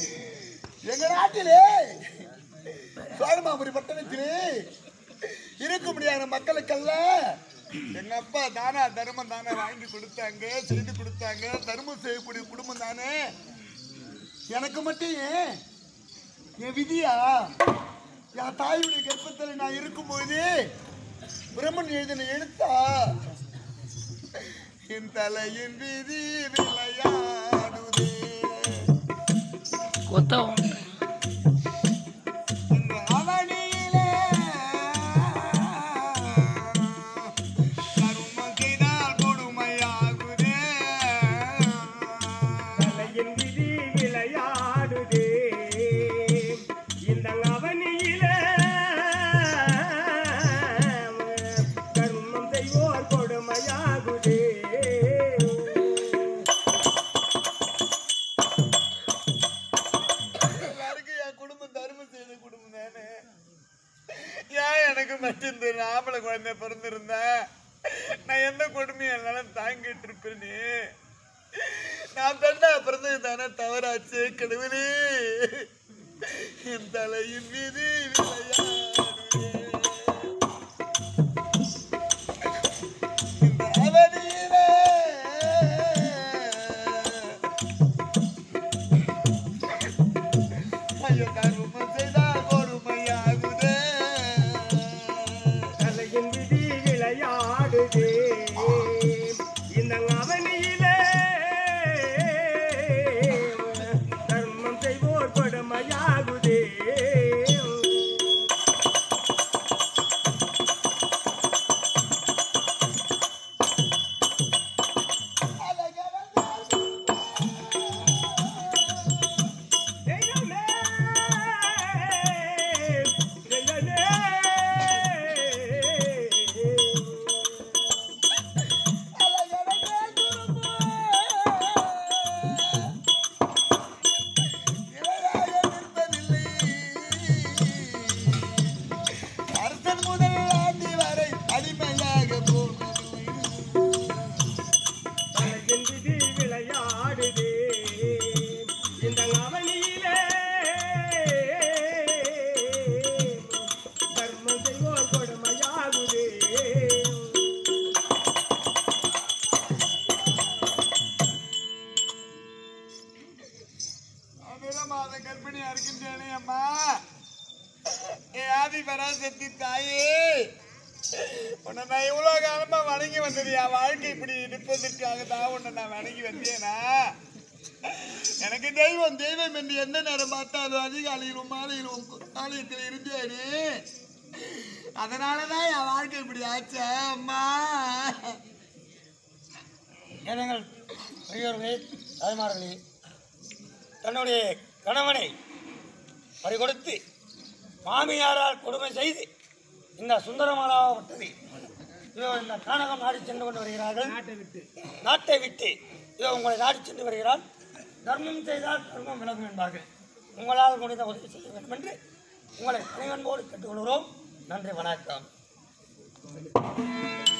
எங்க நாட்டிலே சோழமாபுரி பட்டணத்திலே இருக்க முடியாத மக்களுக்கெல்லாம் எங்க அப்பா தானா தர்மம் தானே வாங்கி கொடுத்தாங்க, செய்து கொடுத்தாங்க. தர்மம் செய்யக்கூடிய குடும்பம் தானே. எனக்கு மட்டும் என் விதியா? என் தாயுடைய கர்ப்பத்தில் நான் இருக்கும்போது பிரம்மன் எழுதின எழுத்தா? என் தலையின் விதி விளையாடுதே. ஆம்பளை குழந்தை பிறந்திருந்தா நான் எந்த கொடுமையும் என்னாலும் தாங்கிட்டு இருப்பேன்னு. நான் பெண்ணா பிறந்தது தானே தவறாச்சு. கடவுளே, என் தலையின் மீது கர்ப்பிணியா இருக்கின்றேனே அம்மா. ஆதி பராசக்தி தாயே, உன்னை நான் இவ்வளவு காலமா வணங்கி வந்தது என் வாழ்க்கை இப்படி நிற்பதற்காக தான் உன்னை நான் வணங்கி வந்தேனா? எனக்கு தெய்வம் தெய்வம் என்று எந்த நேரம் பார்த்தாலும் அதிகாலையிலும் மாலையிலும் ஆலயத்தில் இருந்தேனே. அதனாலதான் என் வாழ்க்கை இப்படி ஆச்சா அம்மா. எங்கள் பெரியோர்களே, தாய்மார்களே, தன்னுடைய கணவனை பறிகொடுத்து மாமியாரால் கொடுமை செய்து இந்த சுந்தரமாலாவட்டத்தை இதோ இந்த கானகம் நாடி சென்று கொண்டு வருகிறார்கள். நாட்டை விட்டு இதோ உங்களை நாடி சென்று வருகிறார். தர்மம் செய்தால் தர்மம் விலகும் என்பார்கள். உங்களால் முடிந்த உதவி செய்ய வேண்டும் என்று உங்களை பணிவன்போடு கேட்டுக்கொள்கிறோம். நன்றி, வணக்கம்.